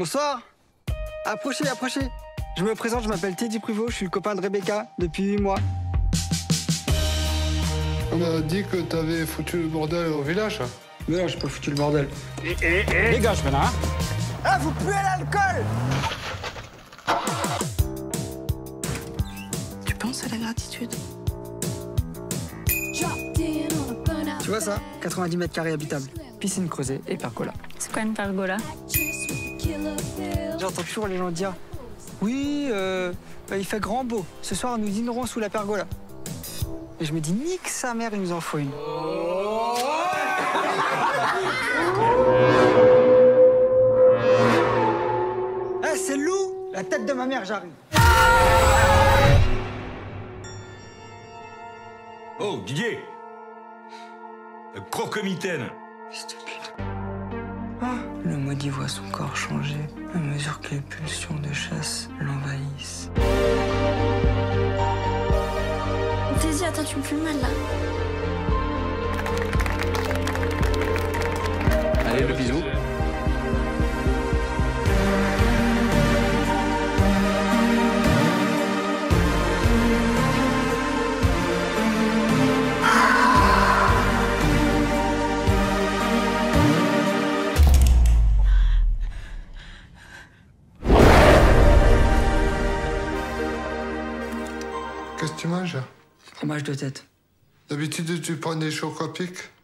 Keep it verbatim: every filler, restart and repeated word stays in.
Bonsoir. Approchez, approchez. Je me présente, je m'appelle Teddy Pruvot, je suis le copain de Rebecca depuis huit mois. On m'a dit que t'avais foutu le bordel au village. Mais non, j'ai pas foutu le bordel. Eh, eh, eh. Dégage maintenant, hein. Ah, vous puez l'alcool! Tu penses à la gratitude? Tu vois ça? quatre-vingt-dix mètres carrés habitables. Piscine creusée et pergola. C'est quoi une pergola? J'entends toujours les gens dire oui, euh, il fait grand beau. Ce soir, nous dînerons sous la pergola. Et je me dis, nique sa mère, il nous en faut une. Eh, c'est Lou, la tête de ma mère, j'arrive. Oh, Didier. Croque-mitaine. Fils de pute. Ah, le maudit voit son corps changer à mesure que les pulsions de chasse l'envahissent. Daisy, attends, tu me fais mal là. Allez, le bisou. Qu'est-ce que tu manges? Fromage de tête. D'habitude, tu prends des chocs à pic.